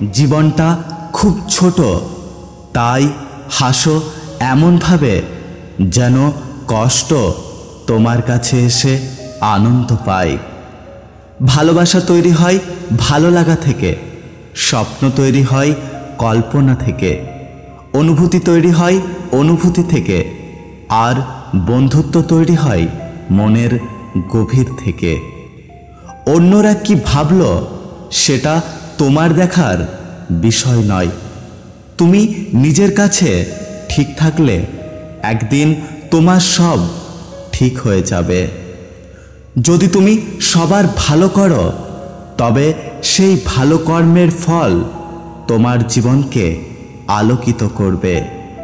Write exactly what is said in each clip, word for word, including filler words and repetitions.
জীবনটা খুব ছোট, তাই হাসো এমনভাবে যেন কষ্ট তোমার কাছে এসে আনন্দ পায়। ভালোবাসা তৈরি হয় ভালো লাগা থেকে, স্বপ্ন তৈরি হয় কল্পনা থেকে, অনুভূতি তৈরি হয় অনুভূতি থেকে, আর বন্ধুত্ব তৈরি হয় মনের গভীর থেকে। অন্যরা কি ভাবলো সেটা তোমার দেখার বিষয় নয়। তুমি নিজের কাছে ঠিক থাকলে একদিন তোমার সব ঠিক হয়ে যাবে। যদি তুমি সবার ভালো করো, তবে সেই ভালো কর্মের ফল তোমার জীবনকে আলোকিত করবে।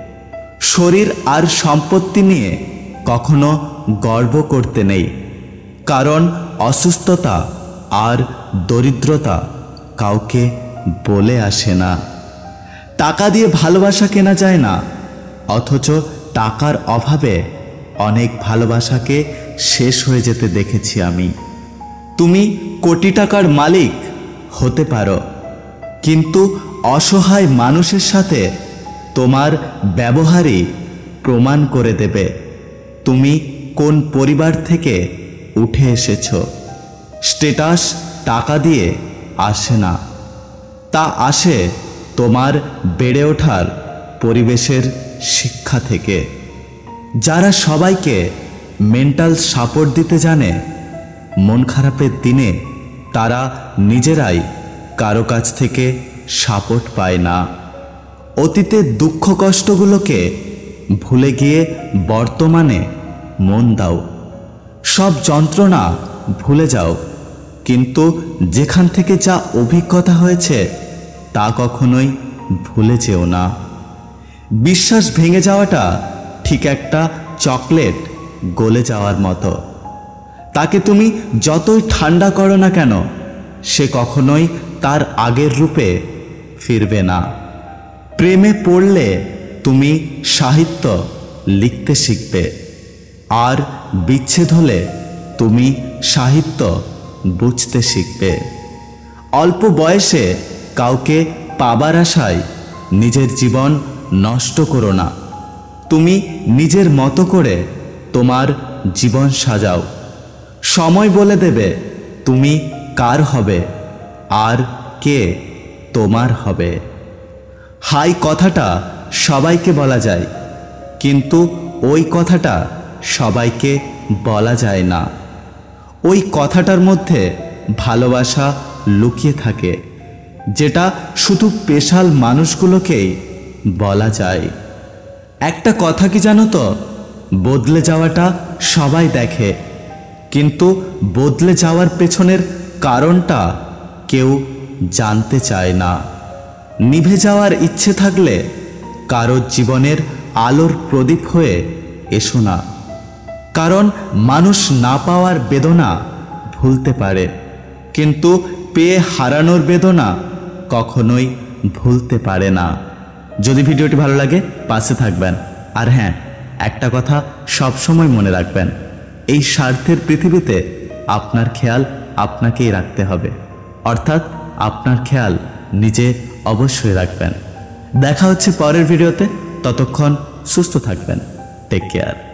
শরীর আর সম্পত্তি নিয়ে কখনো গর্ব করতে নেই, কারণ অসুস্থতা আর দরিদ্রতা কাউকে বলে আসে না। টাকা দিয়ে ভালোবাসা কেনা যায় না, অথচ টাকার অভাবে অনেক ভালোবাসাকে শেষ হয়ে যেতে দেখেছি আমি। তুমি কোটি টাকার মালিক হতে পারো, কিন্তু অসহায় মানুষের সাথে তোমার ব্যবহারই প্রমাণ করে দেবে তুমি কোন পরিবার থেকে উঠে এসেছো। স্ট্যাটাস টাকা দিয়ে আসে না, তা আসে তোমার বেড়ে ওঠার পরিবেশের শিক্ষা থেকে। যারা সবাইকে মেন্টাল সাপোর্ট দিতে জানে, মন খারাপের দিনে তারা নিজেরাই কারো কাছ থেকে সাপোর্ট পায় না। অতীতের দুঃখ কষ্টগুলোকে ভুলে গিয়ে বর্তমানে মন দাও। সব যন্ত্রণা ভুলে যাও, কিন্তু যেখান থেকে যা অভিজ্ঞতা হয়েছে তা কখনোই ভুলে যেও না। বিশ্বাস ভেঙে যাওয়াটা ঠিক একটা চকলেট গলে যাওয়ার মতো। তাকে তুমি যতই ঠান্ডা করো না কেন, সে কখনোই তার আগের রূপে ফিরবে না। প্রেমে পড়লে তুমি সাহিত্য লিখতে শিখবে, আর বিচ্ছেদ হলে তুমি সাহিত্য বুঝতে শিখবে। অল্প বয়সে কাউকে পাবার আশায় নিজের জীবন নষ্ট করো না। তুমি নিজের মতো করে তোমার জীবন সাজাও। সময় বলে দেবে তুমি কার হবে আর কে তোমার হবে। হাই কথাটা সবাইকে বলা যায়, কিন্তু ওই কথাটা সবাইকে বলা যায় না। ওই কথাটার মধ্যে ভালোবাসা লুকিয়ে থাকে, যেটা শুধু স্পেশাল মানুষগুলোকেই বলা যায়। একটা কথা কি জানো তো, বদলে যাওয়াটা সবাই দেখে, কিন্তু বদলে যাওয়ার পেছনের কারণটা কেউ জানতে চায় না। নিভে যাওয়ার ইচ্ছে থাকলে কারো জীবনের আলোর প্রদীপ হয়ে এসো না, কারণ মানুষ না পাওয়ার বেদনা ভুলতে পারে, কিন্তু পেয়ে হারানোর বেদনা কখনোই ভুলতে পারে না। যদি ভিডিওটি ভালো লাগে পাশে থাকবেন, আর হ্যাঁ, একটা কথা সবসময় মনে রাখবেন, এই স্বার্থের পৃথিবীতে আপনার খেয়াল আপনাকেই রাখতে হবে, অর্থাৎ আপনার খেয়াল নিজে অবশ্যই রাখবেন। দেখা হচ্ছে পরের ভিডিওতে, ততক্ষণ সুস্থ থাকবেন। Take care.